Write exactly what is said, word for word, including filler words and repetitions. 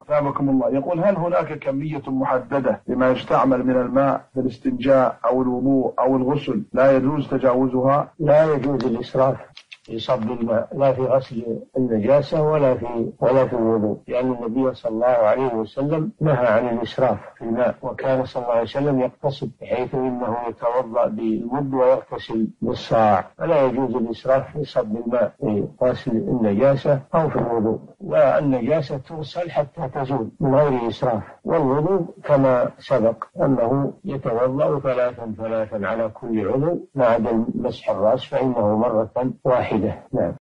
ثابكم الله. يقول: هل هناك كمية محددة لما يستعمل من الماء في الاستنجاء أو الوضوء أو الغسل لا يجوز تجاوزها؟ لا يجوز الإسراف في صب الماء، لا في غسل النجاسة ولا في ولا في الوضوء، لأن النبي صلى الله عليه وسلم نهى عن الإسراف في الماء، وكان صلى الله عليه وسلم يقتصد بحيث إنه يتوضأ بالمد ويغتسل بالصاع، فلا يجوز الإسراف في صب الماء في غسل النجاسة أو في الوضوء. والنجاسة تغسل حتى تزول من غير إسراف، والوضوء كما سبق أنه يتوضأ ثلاثا ثلاثا على كل عضو ما عدا مسح الرأس فإنه مرة واحدة. نعم.